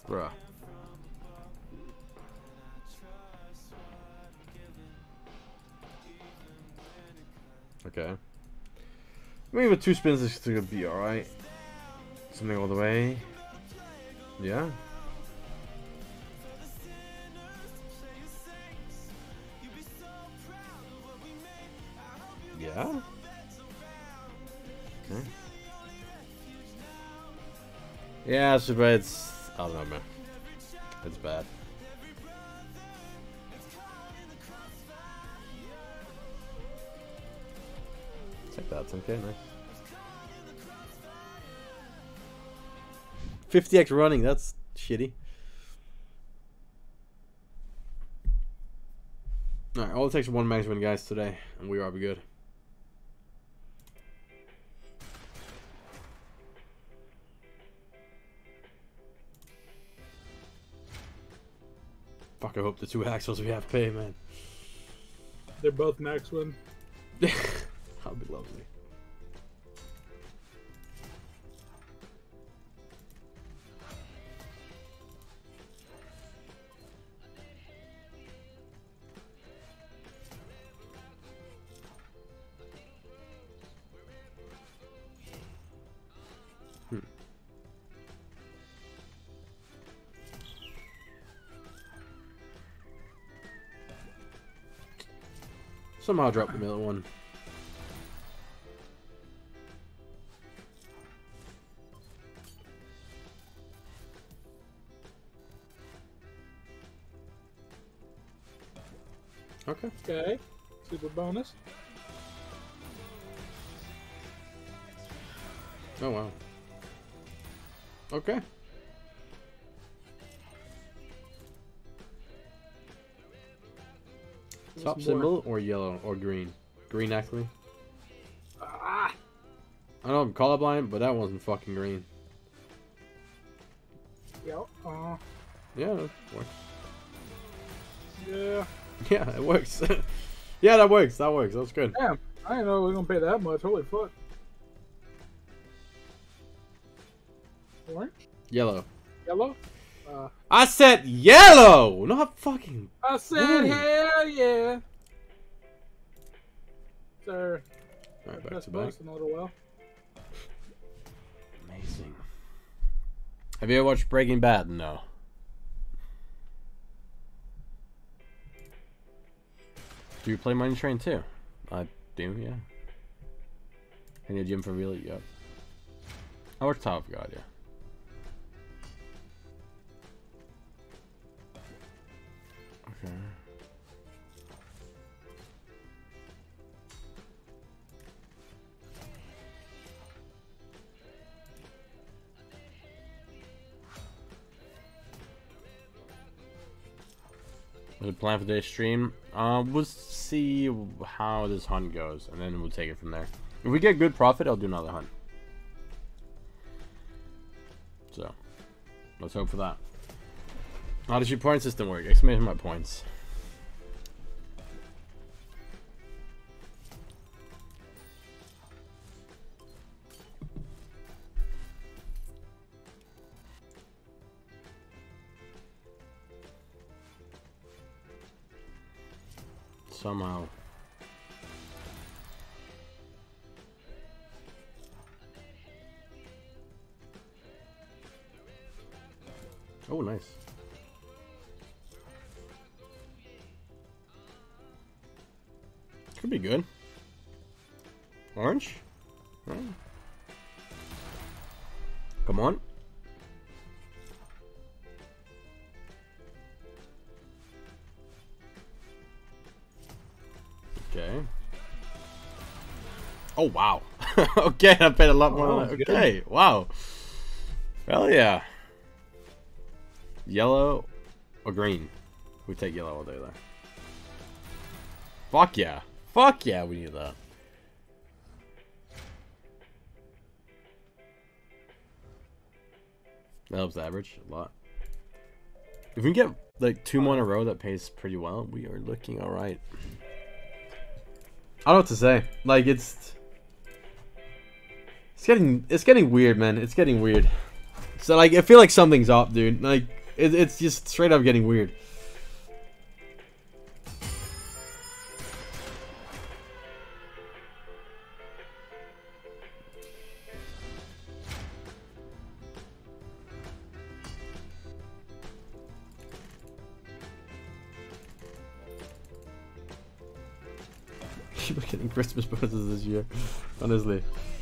Bruh. Okay. Maybe with 2 spins this could be alright. Something all the way. Yeah. Yeah. Okay. Yeah, it's bad. It's, I don't know, man. It's bad. Take that, 10k, nice. 50x running, that's shitty. Alright, all it takes is 1 max win, guys, today, and we are be good. Fuck, I hope the 2 axles we have pay, man. They're both max win. That'd be lovely. Somehow drop the middle one. Okay. Okay. Super bonus. Oh wow. Okay. Top symbol or yellow or green? Green actually. Ah. I know I'm colorblind, but that wasn't fucking green. Yeah. Yeah, that works. Yeah. Yeah, it works. Yeah, that works. That works. That's good. Damn. I didn't know we were gonna pay that much. Holy fuck. Orange. Yellow. Yellow. I said yellow, not fucking. I said blue. hell yeah. Sir. Alright, back Best to back. bonus in a little while. Amazing. Have you ever watched Breaking Bad? No. Do you play Money Train too? I do, yeah. And your Gym for Real? Yep. I watch Top of God, yeah. Okay. The plan for today's stream, we'll see how this hunt goes, and then we'll take it from there. If we get good profit, I'll do another hunt. So, let's hope for that. How does your point system work? Explain my points. Somehow. Oh, nice. Could be good. Orange? Oh. Come on. Okay. Oh, wow. Okay, I paid a lot more on that. Okay, wow. Hell yeah. Yellow or green? We take yellow all day there. Fuck yeah. Fuck yeah, we need that. That helps the average a lot. If we can get like 2 more in a row that pays pretty well, we are looking alright. I don't know what to say. Like it's getting weird, man. It's getting weird. So like I feel like something's up, dude. Like It's just straight up getting weird. People are getting Christmas bonuses this year, honestly.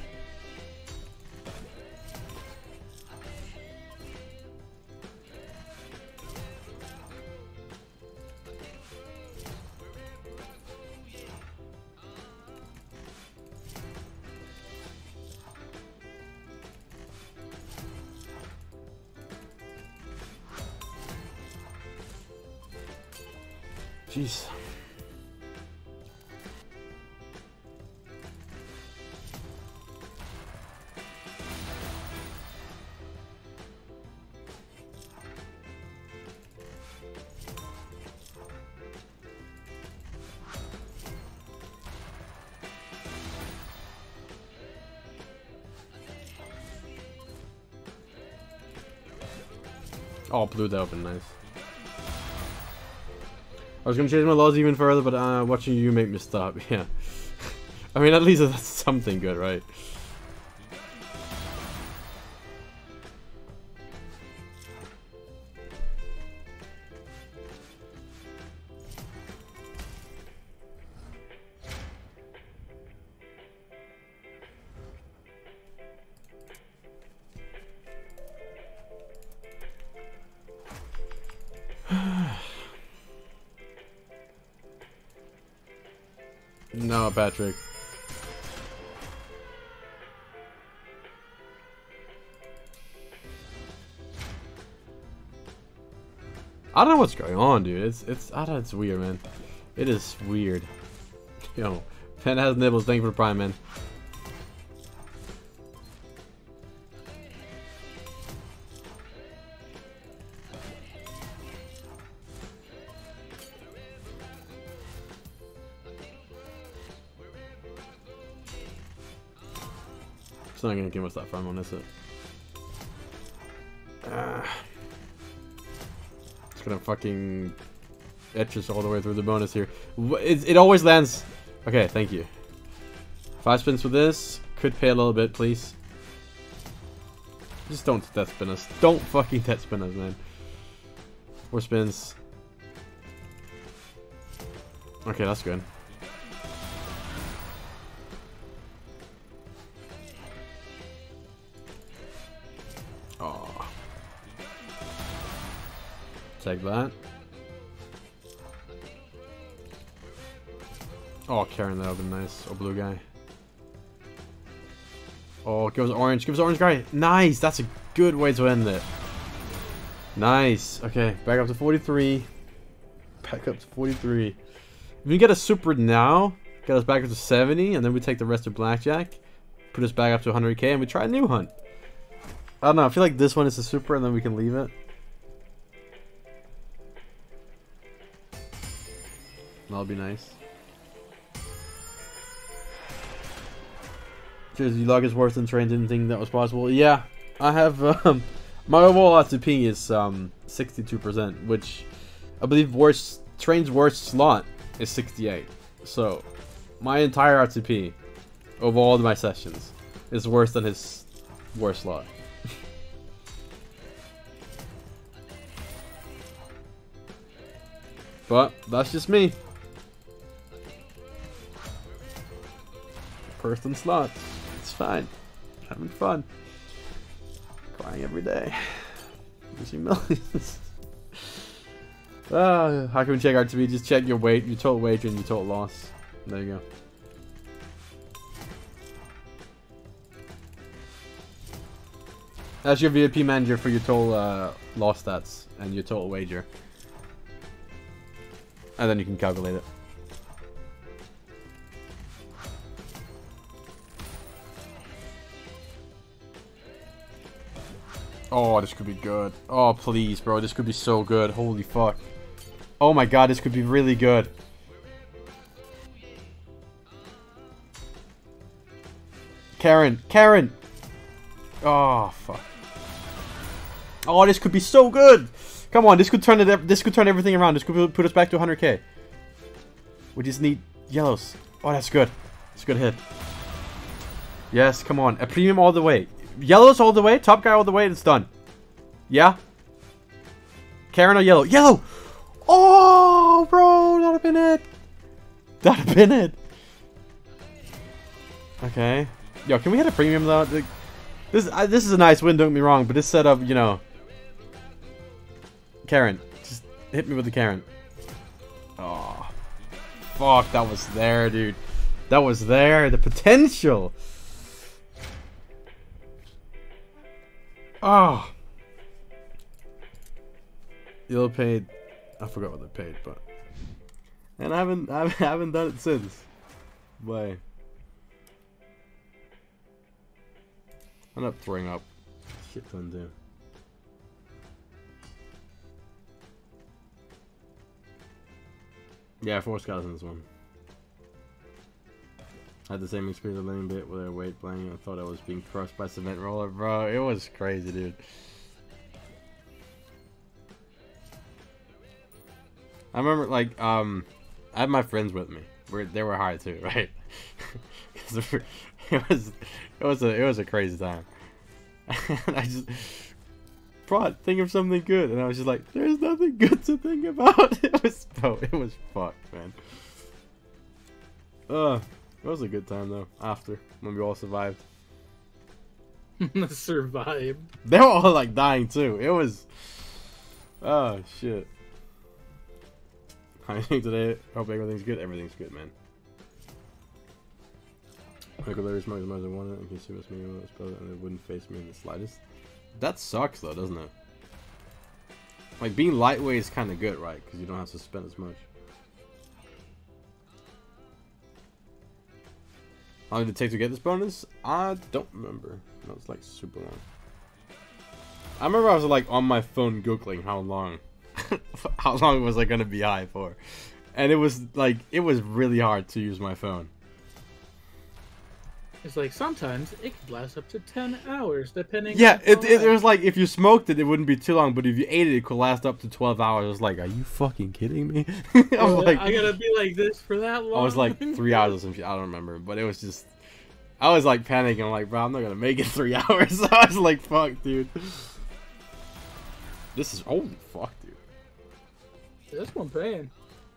Jeez. Oh, blew that open, nice. I was gonna change my laws even further, but watching you make me stop. Yeah. I mean, at least that's something good, right? No, Patrick. I don't know what's going on, dude. It's I don't know, it's weird, man. It is weird. Yo, Pen has nibbles. Thank you for the prime, man. It's not gonna give us that front one, is it? It's gonna fucking etch us all the way through the bonus here. It always lands. Okay, thank you. 5 spins for this. Could pay a little bit, please. Just don't death spin us. Don't fucking death spin us, man. 4 spins. Okay, that's good. Take that. Oh, Karen, that would have been nice. Oh, blue guy. Oh, give us orange. Give us orange guy. Nice. That's a good way to end it. Nice. Okay, back up to 43. Back up to 43. If we get a super now, get us back up to 70, and then we take the rest of blackjack, put us back up to 100k, and we try a new hunt. I don't know. I feel like this one is a super, and then we can leave it. That'll be nice. Jersey log is worse than train. Didn't think that was possible. Yeah, I have my overall RTP is 62%, which I believe train's worst slot is 68. So my entire RTP of all of my sessions is worse than his worst slot. But that's just me. Person slots. It's fine. Having fun. Crying every day. Losing millions. How can we check RTP? Just check your weight, your total wager, and your total loss. There you go. That's your VIP manager for your total loss stats and your total wager. And then you can calculate it. Oh, this could be good. Oh, please, bro. This could be so good. Holy fuck. Oh my god, this could be really good. Karen. Karen! Oh, fuck. Oh, this could be so good. Come on, this could turn it. This could turn everything around. This could put us back to 100k. We just need yellows. Oh, that's good. It's a good hit. Yes, come on. A premium all the way. Yellows all the way. Top guy all the way. It's done. Yeah? Karen or yellow? Yellow! Oh, bro. That'd have been it. That'd have been it. Okay. Yo, can we hit a premium, though? This is a nice win, don't get me wrong. But this setup, you know. Karen. Just hit me with the Karen. Oh. Fuck, that was there, dude. That was there. The potential. Oh. You'll paid. I forgot what they paid, but. And I haven't done it since. Why? I'm not throwing up. Shit ton do. Yeah, 4 scouts in this one. I had the same experience a little bit with a weight playing. I thought I was being crushed by cement roller, bro. It was crazy, dude. I remember, like, I had my friends with me. They were high too, right? it was a crazy time. And I just think of something good, and I was just like, "There's nothing good to think about." It was fucked, man. It was a good time though. After when we all survived, Survived. they were all like dying too. It was, oh shit. How you think today? Hope everything's good. Everything's good, man. Michael Larry smokes as much as I wanted and can see what's me and it wouldn't face me in the slightest. That sucks though, doesn't it? Like being lightweight is kind of good, right? Because you don't have to spend as much. How long did it take to get this bonus? I don't remember. No, it's like super long. I remember I was like on my phone googling how long was I gonna be high for, and it was really hard to use my phone. It's like sometimes it can last up to 10 hours depending. Yeah, on it was like if you smoked it wouldn't be too long, but if you ate it, it could last up to 12 hours. I was like, are you fucking kidding me? I was like, I gotta be like this for that long. I was like 3 hours or some shit. I don't remember, but it was just. I was like panicking. I'm like, bro, I'm not gonna make it 3 hours. I was like, fuck, dude. This is holy fuck, dude. This one paying.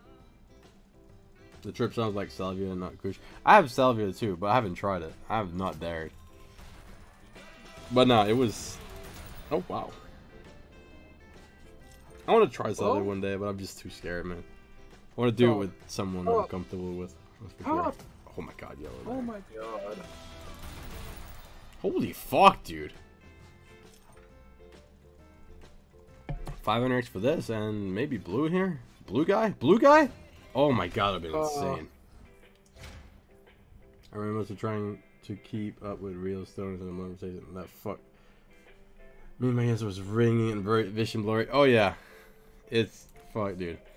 The trip sounds like salvia and not kush. I have salvia too, but I haven't tried it. I have not dared. But no, it was. Oh wow. I want to try salvia one day, but I'm just too scared, man. I want to do it with someone I'm comfortable with. That's for sure. Oh my god, yellow. Oh my god. Holy fuck, dude. 500x for this, and maybe blue here. Blue guy? Blue guy? Oh my god, that'd be insane. I remember trying to keep up with real stones and the motivation. That fuck. Me and my answer was ringing and very vision blurry. Oh yeah. It's fuck, dude.